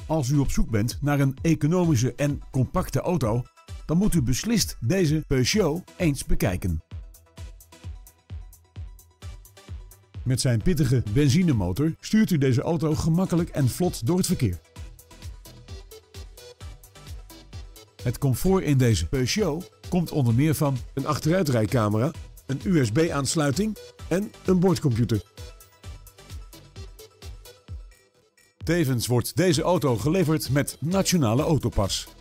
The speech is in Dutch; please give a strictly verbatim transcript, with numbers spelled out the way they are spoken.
Als u op zoek bent naar een economische en compacte auto, dan moet u beslist deze Peugeot eens bekijken. Met zijn pittige benzinemotor stuurt u deze auto gemakkelijk en vlot door het verkeer. Het comfort in deze Peugeot komt onder meer van een achteruitrijcamera, een U S B-aansluiting en een boordcomputer. Tevens wordt deze auto geleverd met Nationale Autopas.